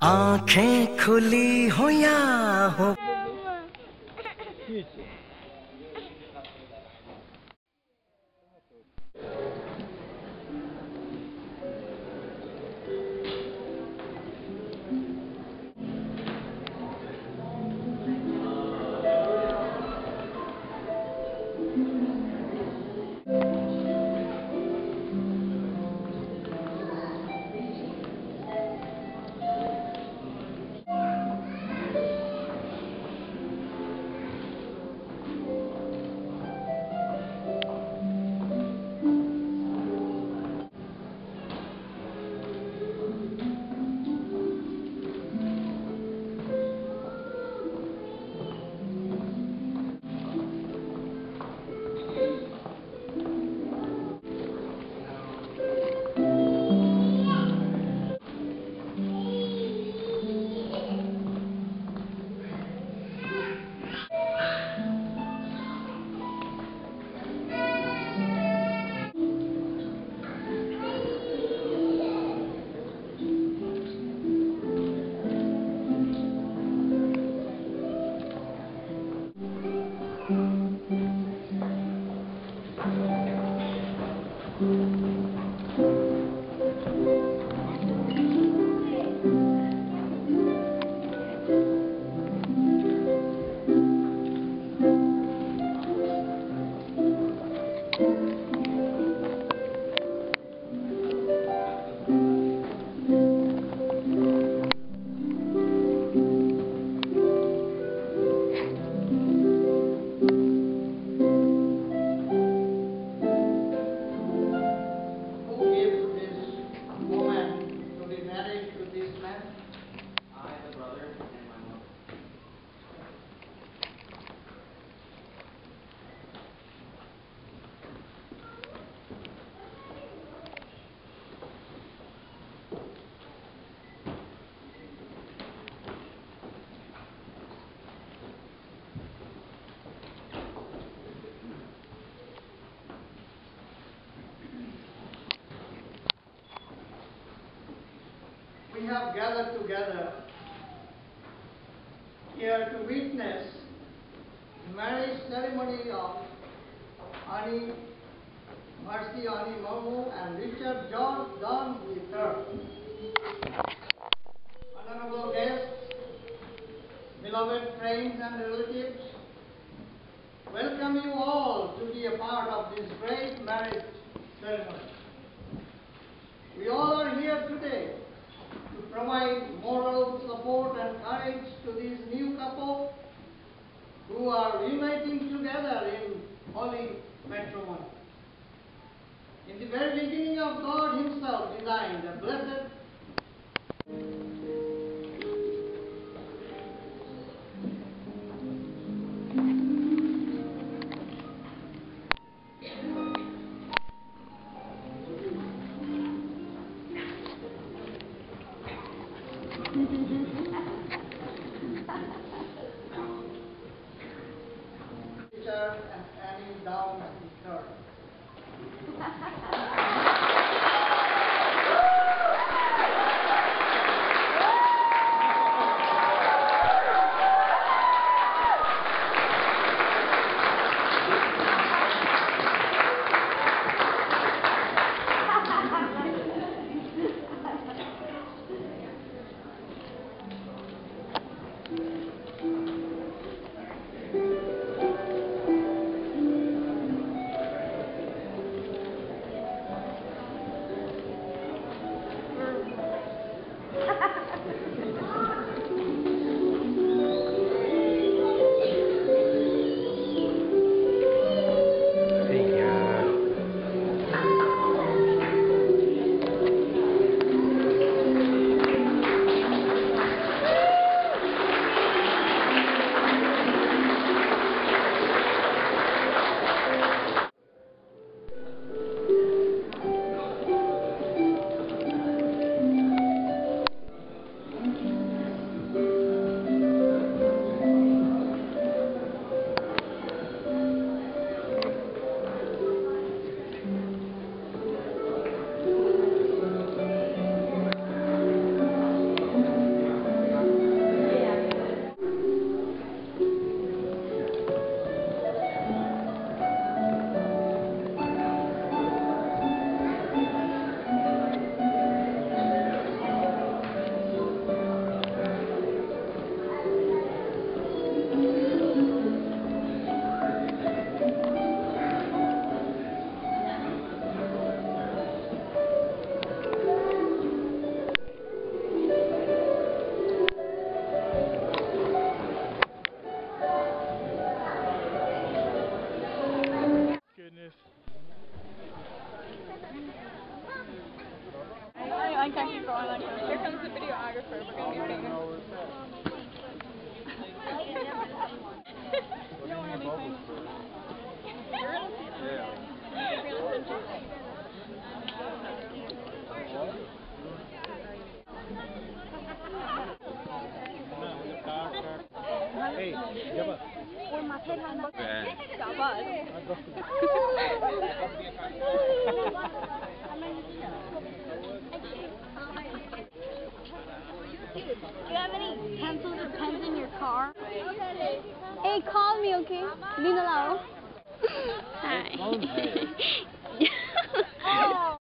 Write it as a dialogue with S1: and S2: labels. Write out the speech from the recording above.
S1: आंखें खुली हो या हो।
S2: We have gathered together here to witness the marriage ceremony of Annie Mercy Annie Momo and Richard George John III. Honorable guests, beloved friends and relatives, welcome you all to be a part of this great marriage ceremony. We all are here today to provide moral support and courage to this new couple who are uniting together in holy matrimony. In the very beginning of God Himself designed a blessed Richard and Annie down III.
S3: the videographer. We're going to be famous. You don't want to be famous.
S4: Hey, Jabba.
S5: Do you have any pencils or pens in your car? Hey, call me, okay? Lina Lau. Hi.